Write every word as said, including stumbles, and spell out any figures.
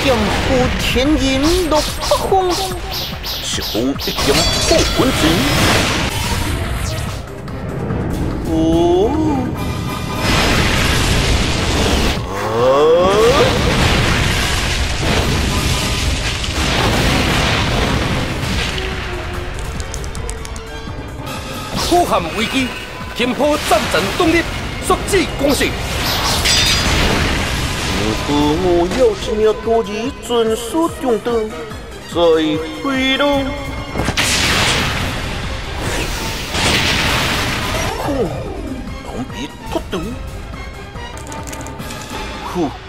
剑赴天阴落北风，是风一剑破魂阵。哦，啊！ 破汉危机，天破战阵动力，速击攻势。 父母有一名多疑准属中等，在回路。哼，龙鼻突突。呼。